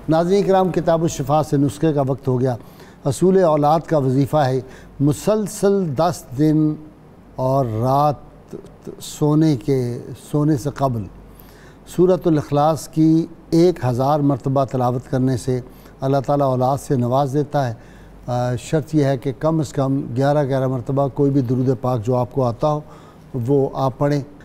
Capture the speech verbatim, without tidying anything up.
नाज़रीन किराम, किताब शिफा से नुस्खे का वक्त हो गया। असूल औलाद का वजीफ़ा है मुसलसल दस दिन और रात सोने के सोने से कबल सूरतुल इखलास की एक हज़ार मरतबा तलावत करने से अल्लाह ताला औलाद से नवाज देता है। शर्त यह है कि कम से कम ग्यारह ग्यारह मरतबा कोई भी दुरूद पाक जो आपको आता हो वो आप पढ़ें।